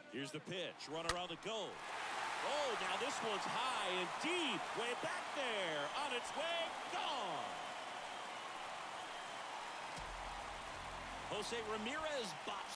Here's the pitch. Run around the goal. Oh, now this one's high and deep. Way back there. On its way. Gone. Jose Ramirez bops